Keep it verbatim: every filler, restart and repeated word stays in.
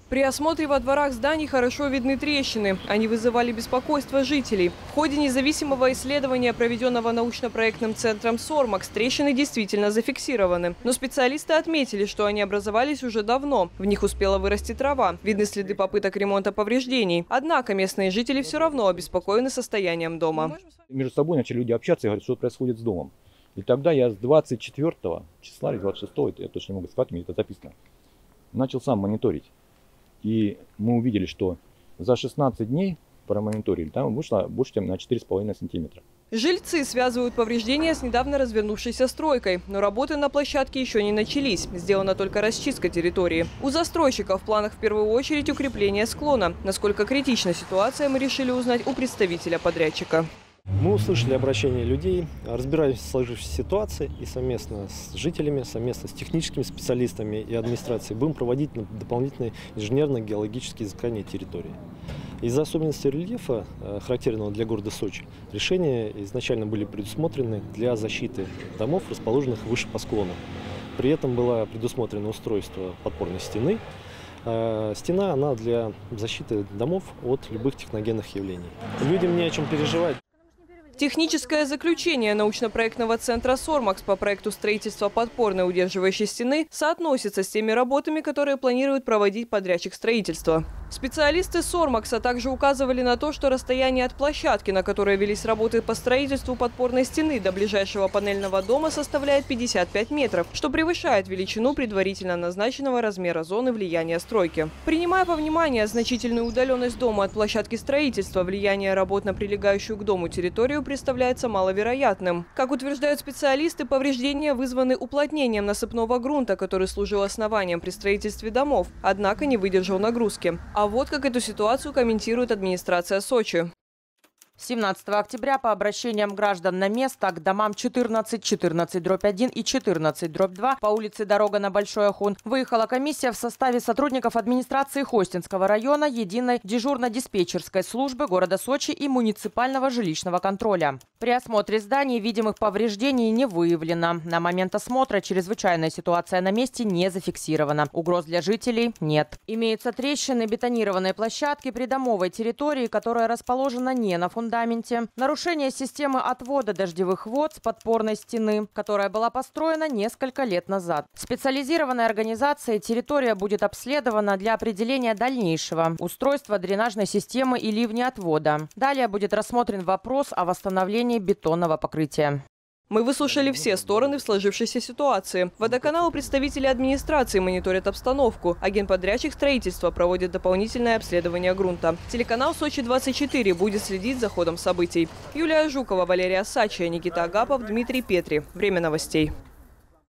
При осмотре во дворах зданий хорошо видны трещины. Они вызывали беспокойство жителей. В ходе независимого исследования, проведенного научно-проектным центром «Сормакс», трещины действительно зафиксированы. Но специалисты отметили, что они образовались уже давно. В них успела вырасти трава. Видны следы попыток ремонта повреждений. Однако местные жители все равно обеспокоены состоянием дома. Между собой начали люди общаться и говорят, что происходит с домом. И тогда я с двадцать четвёртого числа или двадцать шестого, я точно не могу сказать, мне это записано, начал сам мониторить. И мы увидели, что за шестнадцать дней промониторили, там вышло больше, чем на четыре с половиной сантиметра. Жильцы связывают повреждения с недавно развернувшейся стройкой. Но работы на площадке еще не начались. Сделана только расчистка территории. У застройщика в планах в первую очередь укрепление склона. Насколько критична ситуация, мы решили узнать у представителя подрядчика. Мы услышали обращение людей, разбирались в сложившейся ситуации и совместно с жителями, совместно с техническими специалистами и администрацией будем проводить дополнительные инженерно-геологические изыскания территории. Из-за особенностей рельефа, характерного для города Сочи, решения изначально были предусмотрены для защиты домов, расположенных выше по склону. При этом было предусмотрено устройство подпорной стены. Стена она для защиты домов от любых техногенных явлений. Людям не о чем переживать. Техническое заключение научно-проектного центра «Сормакс» по проекту строительства подпорной удерживающей стены соотносится с теми работами, которые планирует проводить подрядчик строительства. Специалисты «Сормакса» также указывали на то, что расстояние от площадки, на которой велись работы по строительству подпорной стены, до ближайшего панельного дома составляет пятьдесят пять метров, что превышает величину предварительно назначенного размера зоны влияния стройки. Принимая во внимание значительную удаленность дома от площадки строительства, влияние работ на прилегающую к дому территорию представляется маловероятным. Как утверждают специалисты, повреждения вызваны уплотнением насыпного грунта, который служил основанием при строительстве домов, однако не выдержал нагрузки. А вот как эту ситуацию комментирует администрация Сочи. семнадцатого октября по обращениям граждан на место к домам четырнадцать, четырнадцать дробь один и четырнадцать дробь два по улице Дорога на Большой Ахун выехала комиссия в составе сотрудников администрации Хостинского района, единой дежурно-диспетчерской службы города Сочи и муниципального жилищного контроля. При осмотре зданий видимых повреждений не выявлено. На момент осмотра чрезвычайная ситуация на месте не зафиксирована. Угроз для жителей нет. Имеются трещины, бетонированные площадки придомовой территории, которая расположена не на фундаменте. фундаменте, нарушение системы отвода дождевых вод с подпорной стены, которая была построена несколько лет назад. Специализированной организацией территория будет обследована для определения дальнейшего устройства дренажной системы и ливнеотвода. Далее будет рассмотрен вопрос о восстановлении бетонного покрытия. Мы выслушали все стороны в сложившейся ситуации. Водоканал и представители администрации мониторят обстановку. Агентподрядчик строительства проводит дополнительное обследование грунта. Телеканал Сочи двадцать четыре будет следить за ходом событий. Юлия Жукова, Валерия Сачия, Никита Агапов, Дмитрий Петри. Время новостей.